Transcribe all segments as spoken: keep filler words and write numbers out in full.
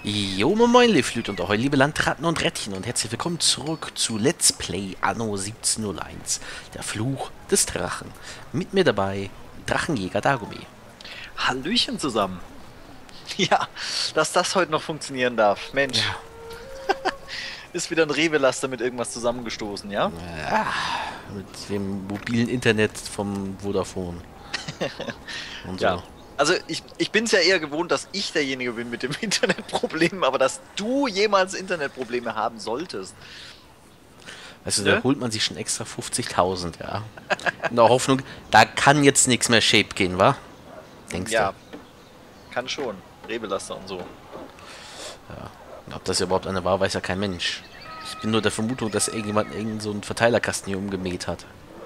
Jo, moin moin, liebe Flüt und auch liebe Landratten und Rättchen und herzlich willkommen zurück zu Let's Play Anno siebzehnhunderteins, der Fluch des Drachen. Mit mir dabei Drachenjäger Dagomir. Hallöchen zusammen. Ja, dass das heute noch funktionieren darf. Mensch. Ja. Ist wieder ein Rewe-Laster mit irgendwas zusammengestoßen, ja? Ja, mit dem mobilen Internet vom Vodafone. Und so. Ja. Also ich, ich bin es ja eher gewohnt, dass ich derjenige bin mit dem Internetproblem, aber dass du jemals Internetprobleme haben solltest. Weißt du, Ne? da holt man sich schon extra fünfzigtausend, ja. In der Hoffnung, da kann jetzt nichts mehr Shape gehen, wa? Denkst Ja, kann schon. Rewe-Laster und so. du? Ja. Ob das überhaupt eine war, weiß ja kein Mensch. Ich bin nur der Vermutung, dass irgendjemand irgendeinen so einen Verteilerkasten hier umgemäht hat.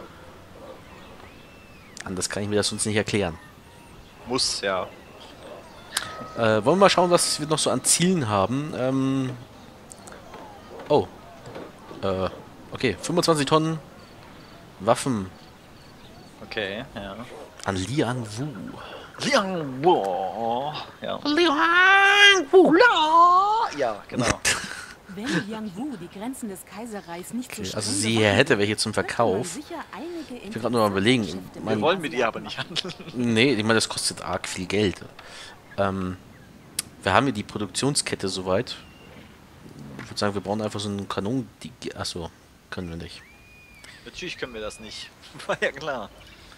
Anders kann ich mir das sonst nicht erklären. Muss, ja. Äh, wollen wir mal schauen, was wir noch so an Zielen haben. Ähm oh. Äh, okay. fünfundzwanzig Tonnen Waffen Okay, ja. an Liang Wu. Liang Wu. Ja. Liang Wu. Ja, genau. Wenn Liang Wu die Grenzen des Kaiserreichs nicht so Okay, streng also sie bewachen hätte würde, welche zum könnte man Verkauf. sicher einige Ich bin gerade nur mal überlegen. Geschäfte Mein- Wir wollen mit ihr aber nicht handeln. Nee, ich meine, das kostet arg viel Geld. Ähm, wir haben hier die Produktionskette soweit. Ich würde sagen, wir brauchen einfach so einen Kanon. Die, achso, können wir nicht. Natürlich können wir das nicht. War ja klar.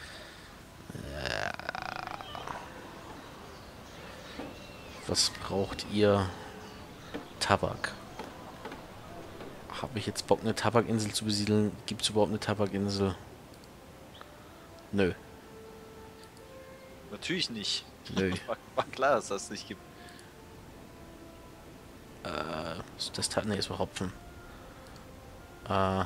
Was braucht ihr? Tabak. Habe ich jetzt Bock, eine Tabakinsel zu besiedeln? Gibt es überhaupt eine Tabakinsel? Nö. Natürlich nicht. Nö. War, war klar, dass das nicht gibt. Äh, das tat, nee, ist war Hopfen. Äh.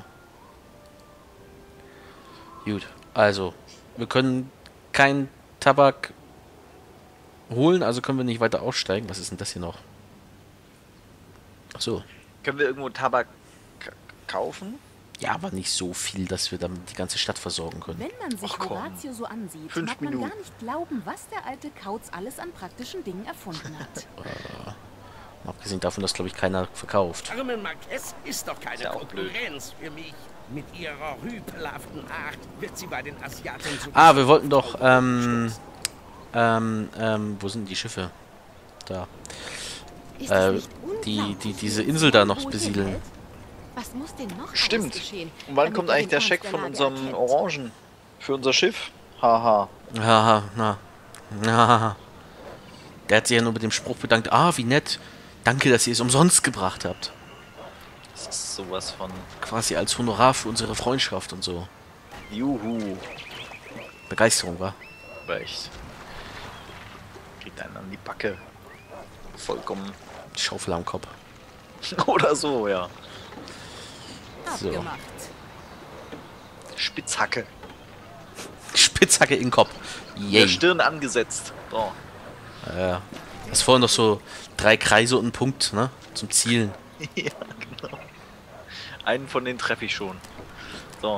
Gut, also, wir können keinen Tabak holen, also können wir nicht weiter aussteigen. Was ist denn das hier noch? Ach so. Können wir irgendwo Tabak k- kaufen? Ja, aber nicht so viel, dass wir damit die ganze Stadt versorgen können. Wenn man sich Ach komm. Horatio so ansieht, Fünf mag man Minuten. gar nicht glauben, was der alte Kauz alles an praktischen Dingen erfunden hat. Mal abgesehen davon, dass, glaube ich, keiner verkauft. Carmen Marquez ist doch keine Ist ja auch blöd. Konkurrenz für mich. Mit ihrer rüpelhaften Art wird sie bei den Asiaten so Ah, wir wollten doch, ähm, ähm, ähm, wo sind die Schiffe? Da. Ist Äh, es nicht die- unglaublich, die- wie diese uns Insel da Liang noch Wu besiedeln. hier hält? Was muss denn noch alles Stimmt. geschehen, Und wann damit kommt er eigentlich den der Ernst Scheck der von Lage unserem erkennt? Orangen? Für unser Schiff? Haha. Haha, na. Na. Der hat sich ja nur mit dem Spruch bedankt. Ah, wie nett. Danke, dass ihr es umsonst gebracht habt. Das ist sowas von Quasi als Honorar für unsere Freundschaft und so. Juhu. Begeisterung, war. Aber echt. Kriegt einen an die Backe. Vollkommen. Schaufel am Kopf. Oder so, ja. So. Abgemacht. Spitzhacke. Spitzhacke in den Kopf. Der Yay. Stirn angesetzt. So. Ja. Das ist vorhin noch so drei Kreise und ein Punkt, ne? Zum Zielen. Ja, genau. Einen von denen treffe ich schon. So.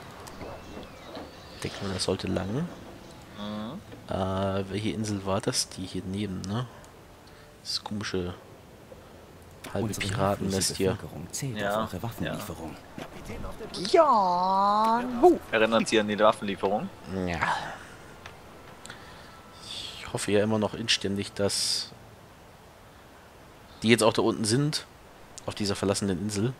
Denkt man, das sollte lang. Mhm. Äh, welche Insel war das? Die hier neben, ne? Das komische halbe Unsere Piratennest hier. Bevölkerung zählt Ja, auf eure Waffenlieferung. Ja. Erinnert Sie an die Waffenlieferung? Ja. Ich hoffe ja immer noch inständig, dass die jetzt auch da unten sind. Auf dieser verlassenen Insel.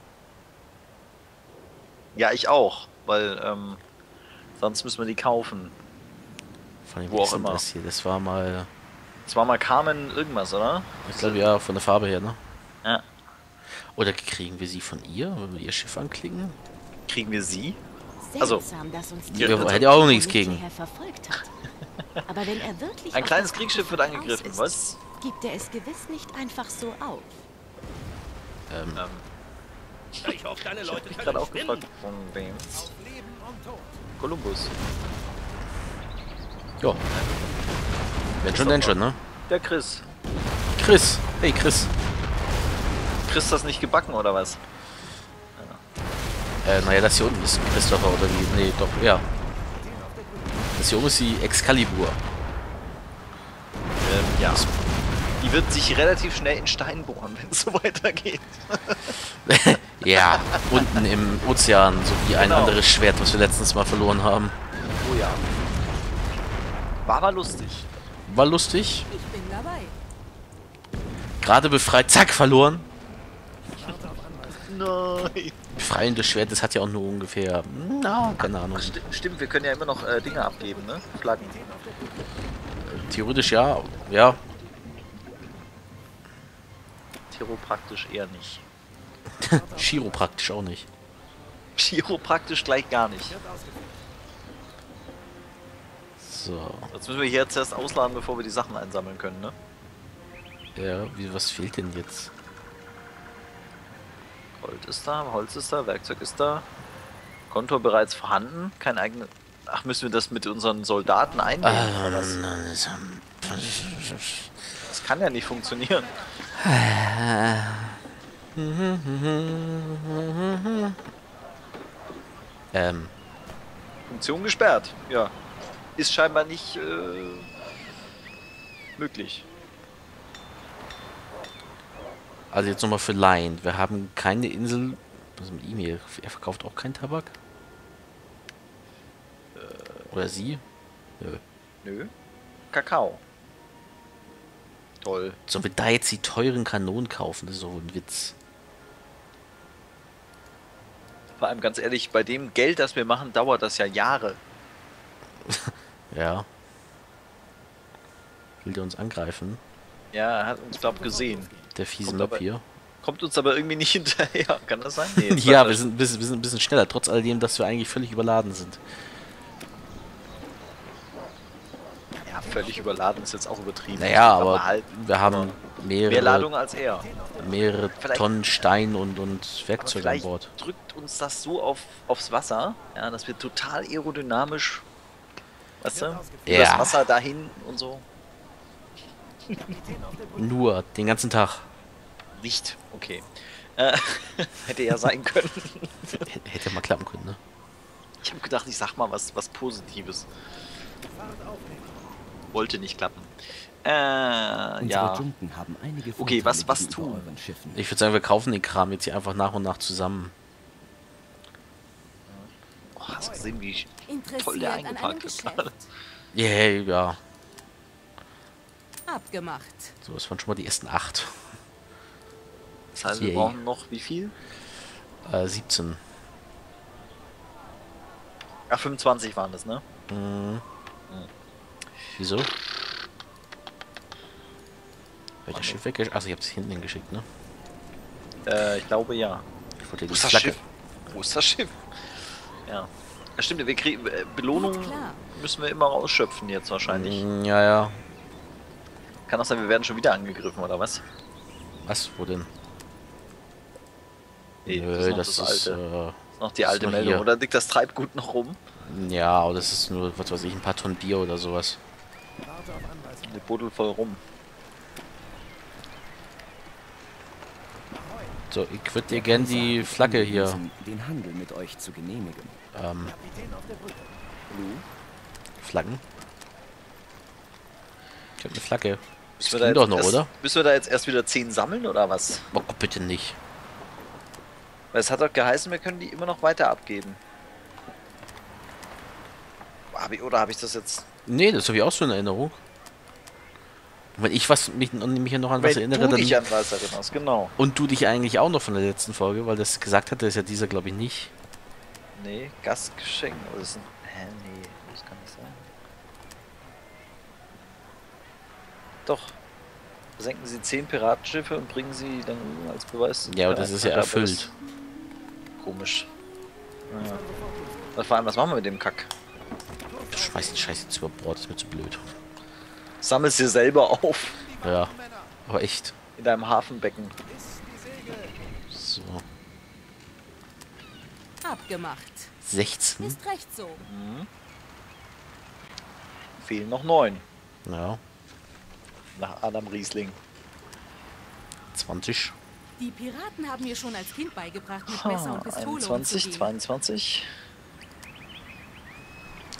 Ja, ich auch. Weil, ähm, sonst müssen wir die kaufen. Von dem Wo auch denn immer. das hier. Das war mal, Das war mal Carmen irgendwas, oder? ich glaube ja, von der Farbe her, ne? Ja. Oder kriegen wir sie von ihr, wenn wir ihr Schiff anklicken? Kriegen wir sie? Also, Seltsam, dass uns ihr- die hätte auch nichts nicht gegen. hierher verfolgt hat. Aber wenn er wirklich Ein auf kleines das Kriegsschiff wird Abenteuer angegriffen, aus was? ist, gibt er es gewiss nicht einfach so auf. Ähm, Ähm, Ich hoffe, deine ich Leute hab mich können gerade auch schwimmen. gefragt, von wem? Kolumbus. ja. Wenn schon, denn schon, ne? Der Chris. Chris. Hey, Chris. Chris das nicht gebacken, oder was? Äh, naja, das hier unten ist Christopher oder wie? Nee, doch, ja. Das hier oben ist die Excalibur. Ähm, ja. Die wird sich relativ schnell in Stein bohren, wenn es so weitergeht. Ja, unten im Ozean, so wie ein Genau. anderes Schwert, was wir letztens mal verloren haben. Oh ja. War aber lustig. War lustig. Ich bin dabei. Gerade befreit, zack, verloren. Nein. Befreiendes Schwert, das hat ja auch nur ungefähr, na, keine Ahnung. Sti stimmt, wir können ja immer noch äh, Dinge abgeben, ne? Flaggen. Theoretisch ja, ja. Chiropraktisch eher nicht. Chiropraktisch auch nicht. Chiropraktisch gleich gar nicht. So, Jetzt müssen wir hier jetzt erst ausladen, bevor wir die Sachen einsammeln können, ne? ja, wie, was fehlt denn jetzt? Gold ist da, Holz ist da, Werkzeug ist da. Kontor bereits vorhanden, kein eigenes. Ach, müssen wir das mit unseren Soldaten einnehmen? oder was? Das kann ja nicht funktionieren. Ähm, Funktion gesperrt, ja. Ist scheinbar nicht äh, möglich. also jetzt nochmal für Lion. Wir haben keine Insel. Was ist mit ihm hier? Er verkauft auch keinen Tabak? Oder sie? Nö. Nö. Kakao. Toll. Sollen wir da jetzt die teuren Kanonen kaufen? Das ist so ein Witz. Vor allem ganz ehrlich, bei dem Geld, das wir machen, dauert das ja Jahre. Ja. Will der uns angreifen? Ja, er hat uns, glaub gesehen. Der fiese Kommt Mob aber- hier. Kommt uns aber irgendwie nicht hinterher. Kann das sein? Nee, jetzt Ja, hat er- wir sind, ein bisschen- wir sind ein bisschen schneller, trotz alledem, dass wir eigentlich völlig überladen sind. Ja, völlig überladen ist jetzt auch übertrieben. Naja, aber halt wir haben mehr mehrere, Ladung als er. mehrere Vielleicht- Tonnen Stein und, und Aber Werkzeuge an vielleicht Bord. drückt uns das so auf, aufs Wasser, ja, dass wir total aerodynamisch, weißt du, über Ja. das Wasser dahin und so. Nur, den ganzen Tag. Nicht, okay. Äh, hätte ja sein können. H- Hätte mal klappen können, ne? Ich habe gedacht, ich sag mal was, was Positives. Wollte nicht klappen. Äh, Unsere ja. Junken haben einige Okay, was- Vorteile was gegenüber tun? euren Schiffen. Ich würde sagen, wir kaufen den Kram jetzt hier einfach nach und nach zusammen. Oh, hast du gesehen, wie Interessiert toll der an einem eingepackt ist Geschäft? gerade? Yeah, ja. Abgemacht. So, das waren schon mal die ersten acht. Das heißt, wir Yay. brauchen noch wie viel? Äh, siebzehn. Ja, fünfundzwanzig waren das, ne? Mhm. Wieso? Hab ich das Schiff weggeschickt? Achso, ich hab's hinten hingeschickt, ne? Äh, ich glaube ja. Ich wollte Wo die ist das Flagge. Schiff? Wo ist das Schiff? Ja. Ja, stimmt, wir kriegen äh, Belohnung Geht klar. müssen wir immer rausschöpfen jetzt wahrscheinlich. Mm, Ja, ja. Kann auch sein, wir werden schon wieder angegriffen, oder was? Was? Wo denn? Nee, Nö, das ist noch das das, ist, alte. äh, Das ist noch die das ist alte noch Meldung. hier. Oder liegt das Treibgut noch rum? ja, aber das ist nur, was weiß ich, ein paar Tonnen Bier oder sowas. Eine Buddel voll rum. So, ich würde dir gern die Flagge hier. Angewiesen, Den Handel mit euch zu genehmigen. Ähm, Flaggen? Ich hab eine Flagge. Das Müssen wir, ging da doch jetzt noch, erst, oder? müssen wir da jetzt erst wieder zehn sammeln oder was? Oh, bitte nicht. Weil es hat doch geheißen, wir können die immer noch weiter abgeben. Hab ich, oder habe ich das jetzt... Nee, das habe ich auch so in Erinnerung. Und wenn ich was, mich, mich noch an was Wenn erinnere, du dich dann... an was erinnerst, genau. Und du dich eigentlich auch noch von der letzten Folge, weil das gesagt hatte, ist ja dieser, glaube ich, nicht. Nee, Gastgeschenk. Oder ist ein... Hä, nee, das kann nicht sein. Doch. Versenken Sie zehn Piratenschiffe und bringen sie dann als Beweis... Ja, aber das ist ja aber erfüllt. das- Komisch. Ja. Was, vor allem, was machen wir mit dem Kack? Schmeiß den Scheiß jetzt über Bord, ist mir zu blöd. Sammelst dir selber auf. Ja, aber echt. In deinem Hafenbecken. So. Abgemacht. sechzehn? Ist recht so. Fehlen noch neun. Ja, Nach Adam Riesling. zwanzig. Die Piraten haben mir schon als Kind beigebracht, mit Messer und Pistole einundzwanzig, umzugehen. zweiundzwanzig.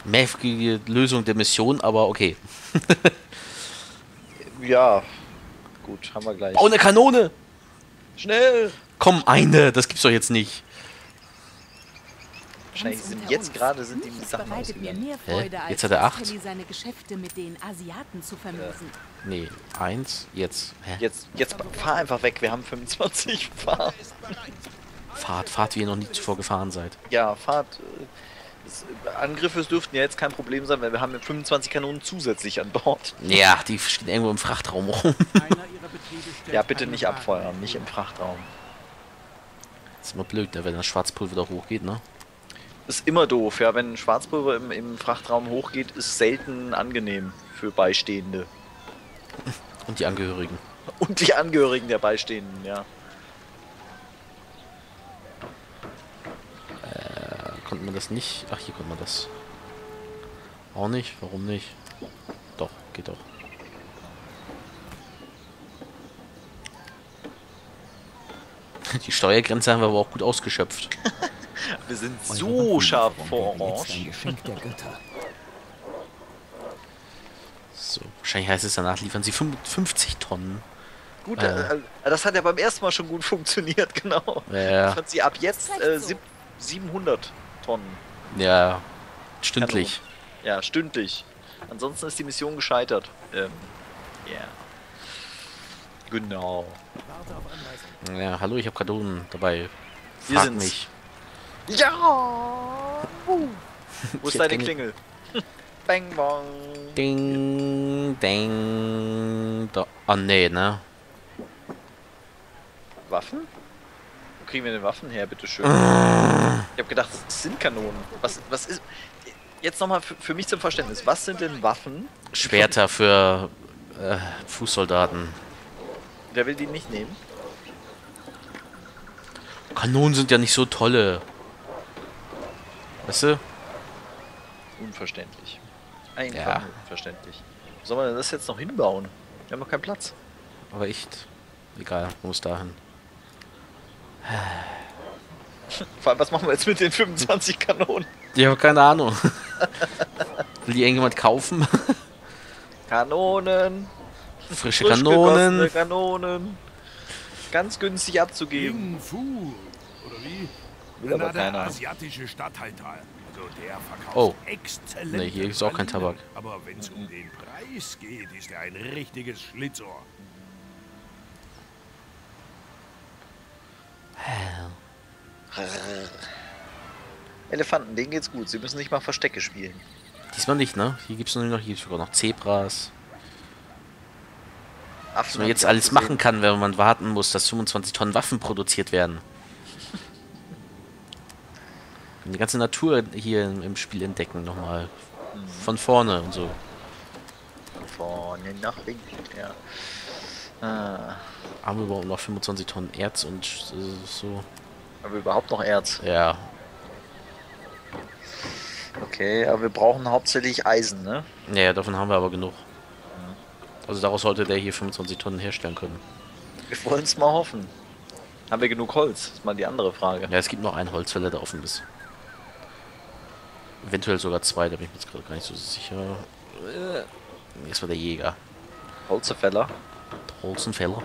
Mächtige Lösung der Mission, aber okay. Ja. Gut, haben wir gleich. Bau eine Kanone! Schnell! Komm, eine! Das gibt's doch jetzt nicht. Wahrscheinlich Ganz sind unter jetzt uns. gerade sind die Nichts Sachen bereitet mir ausgegangen. mehr Hä? Freude, als Jetzt hat er dass acht? Kelly seine Geschäfte mit den Asiaten zu vermösen. Nee, eins, jetzt. Hä? Jetzt, jetzt fahr einfach weg, wir haben fünfundzwanzig. Fahr. Fahrt, fahrt, wie ihr noch nie zuvor gefahren seid. Ja, Fahrt. äh, Das, äh, Angriffe dürften ja jetzt kein Problem sein, weil wir haben ja fünfundzwanzig Kanonen zusätzlich an Bord. Ja, die stehen irgendwo im Frachtraum rum. Ja, bitte nicht abfeuern, nicht im Frachtraum. Das ist immer blöd, ne, wenn das Schwarzpulver da hochgeht, ne? Ist immer doof, ja, wenn Schwarzpulver im, im Frachtraum hochgeht, ist selten angenehm für Beistehende. Und die Angehörigen. Und die Angehörigen der Beistehenden, ja. Äh, konnte man das nicht? Ach, hier konnte man das. Auch nicht? Warum nicht? Doch, geht doch. Die Steuergrenze haben wir aber auch gut ausgeschöpft. Wir sind Eure so Waffenlieferung scharf wäre vor jetzt ein Orange. Geschenk der Götter. So, wahrscheinlich heißt es danach, liefern sie fünfundfünfzig Tonnen. Gut, Äh. äh, das hat ja beim ersten Mal schon gut funktioniert, genau. Ja, Liefern sie ab jetzt Das äh, reicht so. sieb- siebenhundert Tonnen. ja, stündlich. Ja, stündlich. Ansonsten ist die Mission gescheitert. Ähm, ja. Genau. Ja, hallo, ich habe Kanonen dabei. Wir Frag sind's. mich. Ja! Wo ist Ich deine hätte Klingel? Bang bong. Ding, ding. Da. Oh nee, ne? Waffen? Wo kriegen wir denn Waffen her, bitteschön? Ah. Ich hab gedacht, das sind Kanonen. Was, was ist. Jetzt nochmal für, für mich zum Verständnis. Was sind denn Waffen? Schwerter für äh, Fußsoldaten. Wer will die nicht nehmen? Kanonen sind ja nicht so tolle. Weißt du? Unverständlich. Einfach Ja. nur unverständlich. Wo soll man denn das jetzt noch hinbauen? Wir haben noch keinen Platz. Aber echt. Egal, muss dahin. Vor allem, was machen wir jetzt mit den fünfundzwanzig Kanonen? Ich habe keine Ahnung. Will die irgendjemand kaufen? Kanonen! Frische frisch Kanonen. gegossene Kanonen! Ganz günstig abzugeben. King Fu, oder wie? Will aber Na, der keiner. asiatische Stadthalter. Also der verkauft Oh. exzellente Nee, hier ist auch kein Pralinen. Tabak. Aber wenn es um den Preis geht, ist er ein richtiges Schlitzohr. Elefanten, denen geht's gut. Sie müssen nicht mal Verstecke spielen. Diesmal nicht, ne? Hier gibt es nur noch, hier gibt's sogar noch Zebras. Affen Was man hab jetzt ich alles auch machen gesehen. kann, wenn man warten muss, dass fünfundzwanzig Tonnen Waffen produziert werden. Die ganze Natur hier im, im Spiel entdecken nochmal. Von vorne und so. Vorne nach links, ja. Ah, Haben wir überhaupt noch fünfundzwanzig Tonnen Erz und äh, so. aber überhaupt noch Erz. Ja. Okay, aber wir brauchen hauptsächlich Eisen, ne? Naja, davon haben wir aber genug. Also daraus sollte der hier fünfundzwanzig Tonnen herstellen können. Wir wollen es mal hoffen. Haben wir genug Holz? Das ist mal die andere Frage. Ja, es gibt noch einen Holzfäller, der offen ist. Eventuell sogar zwei, da bin ich mir jetzt gerade gar nicht so sicher. Äh, nee, das war der Jäger. Holzefäller? Holzenfäller.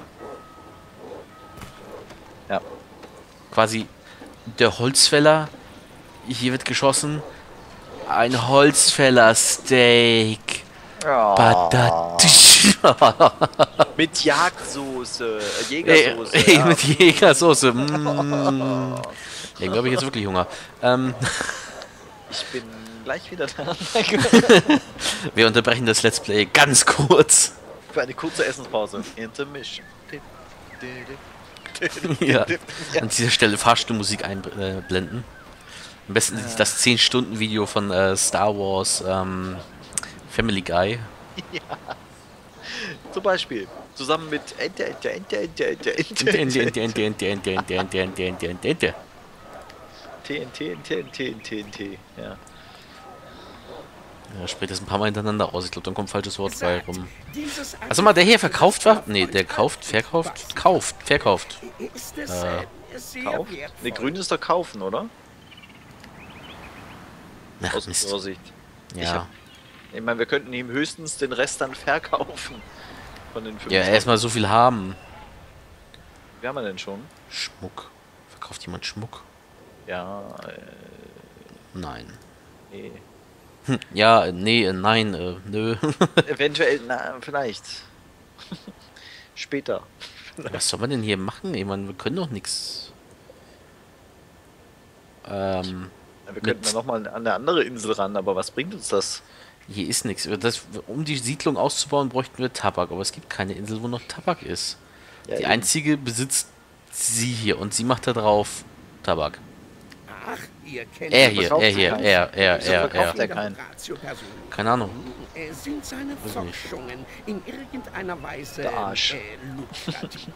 Ja. Quasi der Holzfäller. Hier wird geschossen. Ein Holzfäller-Steak. Ja. Badatisch. Mit Jagdsoße, äh, Ey, Jägersoße. ey, ja. mit Jägersoße. Mm. Irgendwie habe ich jetzt wirklich Hunger. Ähm, Ich bin gleich wieder da. wir unterbrechen das Let's Play ganz kurz. Für eine kurze Essenspause. Intermission. Ja. An dieser Stelle Fahrstuhlmusik einblenden. Am besten das zehn Stunden Video von äh, Star Wars ähm, Family Guy. Zum Beispiel. Zusammen mit Ente, Ente, Ente, Ente, Ente, Ente, Ente, Ente, Ente, Ente, Ente, Ente, Ente, Ente, Ente, Ente, Ente. T N T, T N T, T N T, ja. Ja, spricht das ein paar Mal hintereinander aus. Ich glaube, dann kommt ein falsches Wort bei rum. Dieses Also mal, der hier verkauft war? Nee, der kauft, verkauft, kauft, verkauft. ist es Äh, äh, sehr Kauf? wertvoll. Ne, grün ist doch kaufen, oder? Ach, Aus Mist. unserer Sicht. Ich Ja. hab- Ich meine, wir könnten ihm höchstens den Rest dann verkaufen. Von den Ja, fünfundzwanzig. erstmal so viel haben. Wie haben wir denn schon? Schmuck. Verkauft jemand Schmuck? Ja, äh, Nein. nee. Hm, ja, äh, nee, äh, nein, äh, nö. Eventuell, na, vielleicht. Später. Was soll man denn hier machen? Ich meine, wir können doch nichts. Ähm, Ja, wir könnten Mit- ja nochmal an eine andere Insel ran, aber was bringt uns das? hier ist nichts. Das, um die Siedlung auszubauen, bräuchten wir Tabak, aber es gibt keine Insel, wo noch Tabak ist. Ja, Die eben. einzige besitzt sie hier und sie macht da drauf Tabak. Ach, ihr kennt Er ihn. hier, verkauft er sie hier, keinen. er, er, Wieso er, verkauft er. er keinen? Ratio-Person. Keine Ahnung. Äh, Sind seine Weiß ich nicht. Forschungen in irgendeiner Weise Der Arsch. Äh, lukrativ?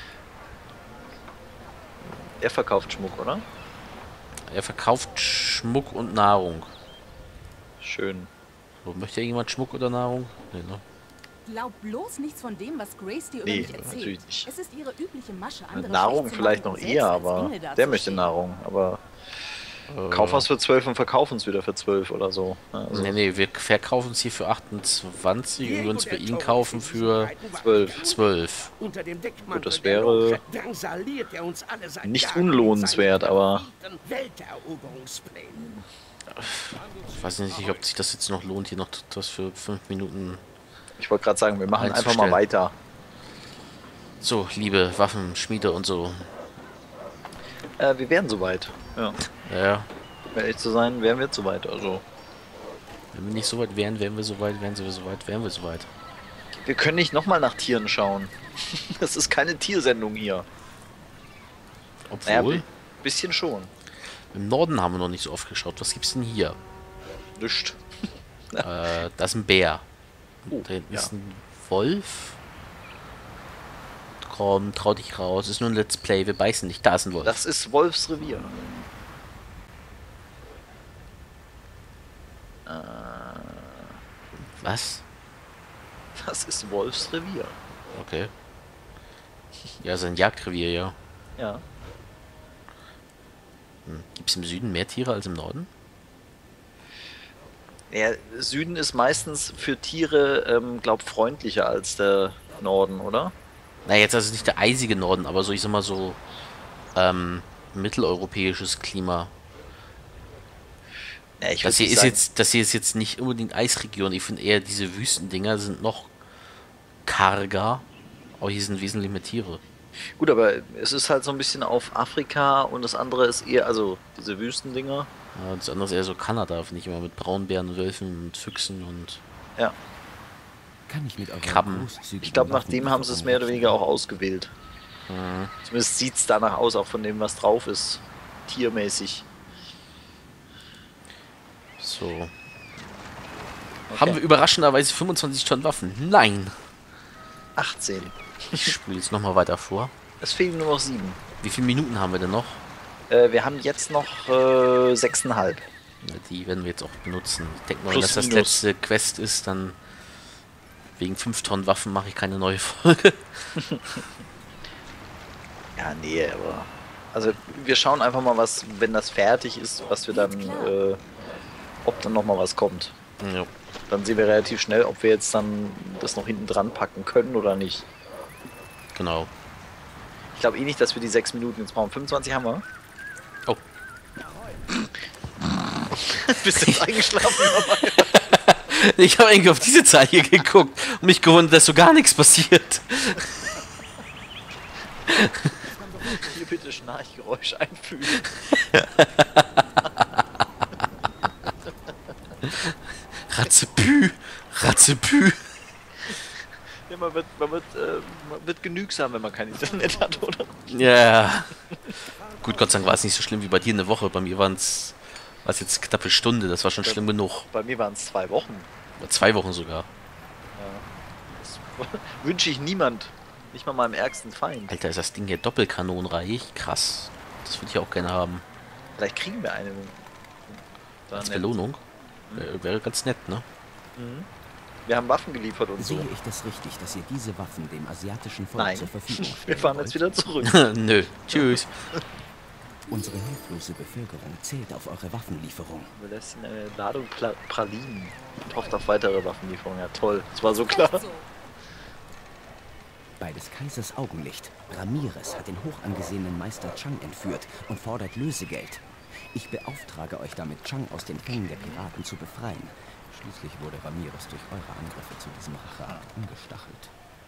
Er verkauft Schmuck, oder? Er verkauft Schmuck und Nahrung. Schön. So, möchte jemand Schmuck oder Nahrung? Nee, ne? Glaub bloß nichts von dem, was Grace dir Nee, über mich erzählt. natürlich nicht. Es ist ihre übliche Masche, Mit andere Nahrung schlecht zu vielleicht machen noch und eher, selbst als aber Engel der dazustehen. möchte Nahrung. Aber Äh, kauf was für zwölf und verkauf uns wieder für zwölf oder so. Ja, also Nee, nee, wir verkaufen es hier für achtundzwanzig und würden es bei Ihnen kaufen für zwölf. zwölf. Unter dem Deckmantel Gut, das der wäre Loge drangsaliert er uns alle seit nicht Jahren unlohnenswert, mit seinen aber- verfieten Welteroberungsplänen. Ich weiß nicht, ob sich das jetzt noch lohnt, hier noch das für fünf Minuten. Ich wollte gerade sagen, wir machen einfach Einzustellen. mal weiter. So, liebe Waffenschmiede und so. Äh, wir wären soweit. Ja. Ja, ja. Um ehrlich zu sein, wären wir jetzt soweit. Also, Wenn wir nicht so weit wären, wären wir so weit, wären wir so weit, wären wir so weit. wir können nicht nochmal nach Tieren schauen. Das ist keine Tiersendung hier. Naja, Obwohl, bi- bisschen schon. im Norden haben wir noch nicht so oft geschaut. Was gibt's denn hier? Nischt. äh, da ist ein Bär. Oh, Da hinten ja. ist ein Wolf. Komm, trau dich raus. Ist nur ein Let's Play. Wir beißen nicht. Da ist ein Wolf. Das ist Wolfs Revier. Äh, Was? das ist Wolfs Revier. Okay. Ja, sein Jagdrevier, ja. Ja. Hm. Gibt es im Süden mehr Tiere als im Norden? Der Süden ist meistens für Tiere, ähm, glaub, freundlicher als der Norden, oder? Na, jetzt also nicht der eisige Norden, aber so, ich sag mal so, ähm, mitteleuropäisches Klima. Ja, ich Das würd hier nicht ist sagen- jetzt, das hier ist jetzt nicht unbedingt Eisregion. Ich finde eher, diese Wüstendinger sind noch karger. Aber hier sind wesentlich mehr Tiere. Gut, aber es ist halt so ein bisschen auf Afrika und das andere ist eher, also diese Wüstendinger. Ja, das andere ist eher so Kanada, finde ich immer, mit Braunbären, Wölfen und Füchsen und... Ja. Kann ich mit eurer Krabben. großzügigen Ich glaube, nach dem haben sie es mehr oder weniger auch ausgewählt. Mhm. Zumindest sieht es danach aus, auch von dem, was drauf ist. Tiermäßig. So. Haben wir überraschenderweise fünfundzwanzig Tonnen Waffen? Nein! achtzehn. Ich spule jetzt nochmal weiter vor. Es fehlen nur noch sieben. Wie viele Minuten haben wir denn noch? Äh, wir haben jetzt noch äh, sechseinhalb. Ja, die werden wir jetzt auch benutzen. Ich denke mal, Plus, wenn das das minus. letzte Quest ist, dann wegen fünf Tonnen Waffen mache ich keine neue Folge. Ja, nee, aber. Also, wir schauen einfach mal, was, wenn das fertig ist, was wir dann. Äh, ob dann nochmal was kommt. Ja. Dann sehen wir relativ schnell, ob wir jetzt dann das noch hinten dran packen können oder nicht. Genau. Ich glaube eh nicht, dass wir die sechs Minuten jetzt brauchen. fünfundzwanzig haben wir. Oh. Bist du jetzt eingeschlafen dabei? Ich habe irgendwie auf diese Zahl hier geguckt und mich gewundert, dass so gar nichts passiert. Hier bitte Schnarchgeräusch einfügen. Ratzepü, Ratzepü. Ja, man wird, man, wird, äh, man wird genügsam, wenn man kein Internet hat, oder? Ja. Gut, Gott sei Dank war es nicht so schlimm wie bei dir eine Woche. Bei mir waren es jetzt eine knappe Stunde. Das war schon schlimm genug. Bei mir waren es zwei Wochen. Oder zwei Wochen sogar. Das wünsche ich niemand. Nicht mal meinem ärgsten Feind. Alter, ist das Ding hier doppelkanonenreich? Krass. Das würde ich auch gerne haben. Vielleicht kriegen wir eine. Dann Als nett. Belohnung. Wär- Wäre ganz nett, ne? Mhm. Wir haben Waffen geliefert und so. Sehe ich das richtig, dass ihr diese Waffen dem asiatischen Volk Nein. zur Verfügung stellen Wir fahren wollt? jetzt wieder zurück. Nö. Tschüss. Unsere hilflose Bevölkerung zählt auf eure Waffenlieferung. Wir lassen eine Ladung Pla Pralinen und hofft auf weitere Waffenlieferungen. Ja, toll. Das war so klar. Recht so. Bei des Kaisers Augenlicht. Ramirez hat den hochangesehenen Meister Chang entführt und fordert Lösegeld. Ich beauftrage euch damit, Chang aus den Fängen der Piraten zu befreien. Schließlich wurde Ramirez durch eure Angriffe zu diesem Racheakt umgestachelt.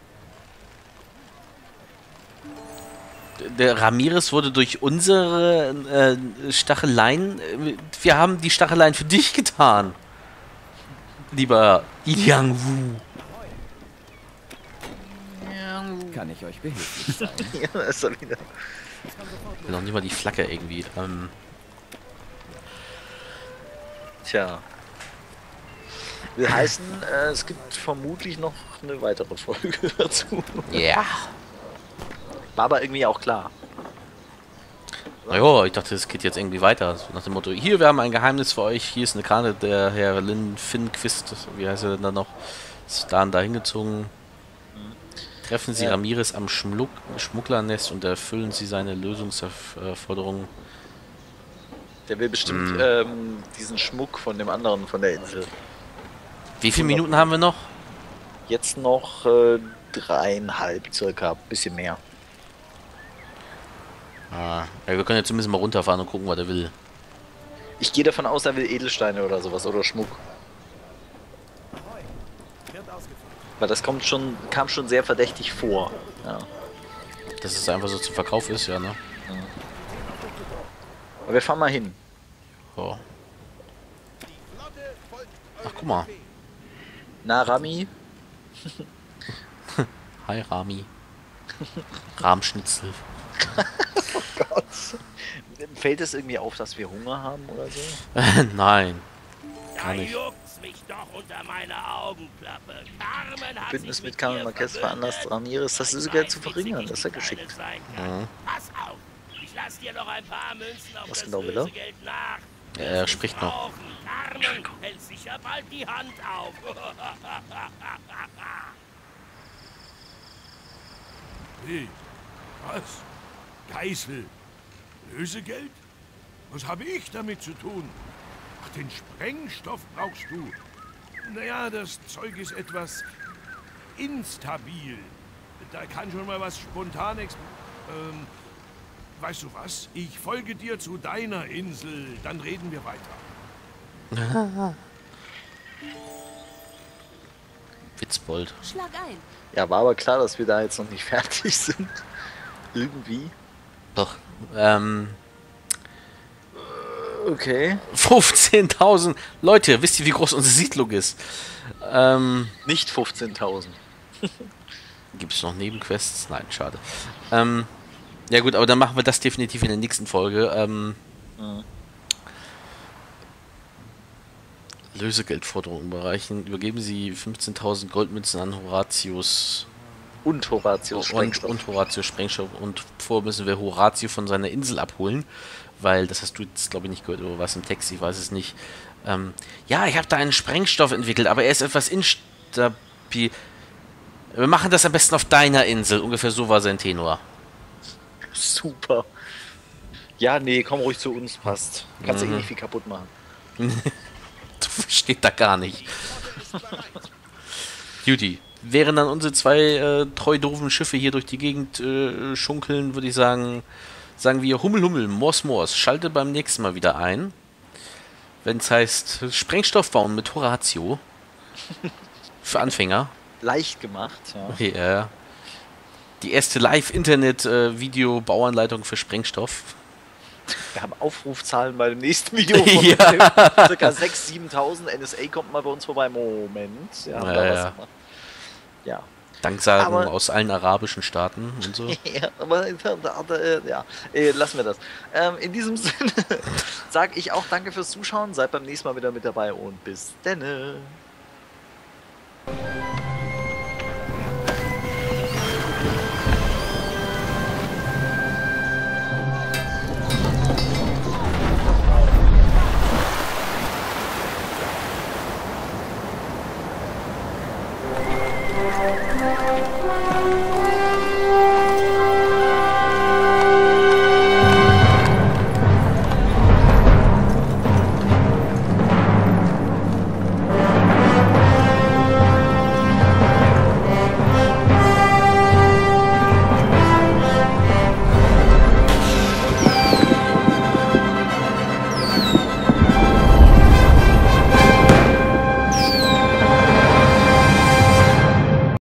Der Ramirez wurde durch unsere äh, Stacheleien... Wir haben die Stacheleien für dich getan. Lieber Yang Wu. Kann ich euch behilflich sein? Ja, da ist er wieder. Ich will noch nicht mal die Flagge irgendwie. Ähm, Tja. Will heißen, äh, es gibt vermutlich noch eine weitere Folge dazu. Ja. Yeah. War aber irgendwie auch klar. Naja, ich dachte, es geht jetzt irgendwie weiter. So nach dem Motto, hier, wir haben ein Geheimnis für euch. Hier ist eine Karte, der Herr Lin Finquist, wie heißt er denn da noch, ist da und da hingezogen. Treffen Sie Ja. Ramirez am Schmuck Schmugglernest und erfüllen Sie seine Lösungsforderungen. Der will bestimmt Mm. ähm, diesen Schmuck von dem anderen von der Insel. Wie viele Minuten haben wir noch? Jetzt noch äh, dreieinhalb circa, bisschen mehr. Ah, ja, wir können ja zumindest mal runterfahren und gucken, was er will. Ich gehe davon aus, er will Edelsteine oder sowas oder Schmuck. Weil das kommt schon, kam schon sehr verdächtig vor. Ja. Dass es einfach so zum Verkauf ist, ja, ne? Aber wir fahren mal hin. Oh. Ach, guck mal. Na, Rami? Hi, Rami. Rahmschnitzel. Gott. Fällt es irgendwie auf, dass wir Hunger haben oder so? Nein. Da Gar nicht. juckt's mich doch unter meiner Augenklappe. Carmen hat Bündnis sich mit mit Carmen mir Marquez verbündet. veranlasst Ramirez, das Ich Lösegeld weiß, zu wie verringern. zickig Das ist ja die geschickt. Kleine sein kann. Mhm. Pass auf, ich lass dir noch ein paar Münzen auf Was das genau will er? Lösegeld nach. Ja, er spricht noch. Brauchen. Carmen hält sicher bald die Hand auf. Hey, was? Geißel? Lösegeld? Was habe ich damit zu tun? Ach, den Sprengstoff brauchst du. Naja, das Zeug ist etwas instabil. Da kann schon mal was spontan ex... Ähm, weißt du was? Ich folge dir zu deiner Insel, dann reden wir weiter. Witzbold. Schlag ein. Ja, war aber klar, dass wir da jetzt noch nicht fertig sind. Irgendwie. Doch. Ähm. Okay. fünfzehntausend. Leute, wisst ihr, wie groß unsere Siedlung ist? Ähm. Nicht fünfzehntausend. Gibt es noch Nebenquests? Nein, schade. Ähm. Ja gut, aber dann machen wir das definitiv in der nächsten Folge. Ähm. Mhm. Lösegeldforderungen überreichen. Übergeben Sie fünfzehntausend Goldmünzen an Horatius Und Horatius und, Sprengstoff. und Horatius Sprengstoff. Und vorher müssen wir Horatio von seiner Insel abholen, weil das hast du jetzt, glaube ich, nicht gehört oder was im Text, ich weiß es nicht. Ähm, ja, ich habe da einen Sprengstoff entwickelt, aber er ist etwas instabil. Wir machen das am besten auf deiner Insel. Ungefähr so war sein Tenor. Super. Ja, nee, komm ruhig zu uns, passt. Kannst du Mhm. eh nicht viel kaputt machen. Steht da gar nicht. Judy, während dann unsere zwei äh, treu doofen Schiffe hier durch die Gegend äh, schunkeln, würde ich sagen, sagen wir Hummel Hummel, Mors Mors, schalte beim nächsten Mal wieder ein. Wenn es heißt Sprengstoff bauen mit Horatio. Für Anfänger. Leicht gemacht, ja. Okay, äh, die erste Live-Internet-Video-Bauanleitung für Sprengstoff. Wir haben Aufrufzahlen bei dem nächsten Video von Ja. circa sechstausend, siebentausend. N S A kommt mal bei uns vorbei. Moment. Ja, Ja, da ja. was gemacht. Ja. Danksagen Aber- aus allen arabischen Staaten und so. Ja, aber äh, ja, äh, lassen wir das. Ähm, in diesem Sinne sage ich auch danke fürs Zuschauen. Seid beim nächsten Mal wieder mit dabei und bis denne.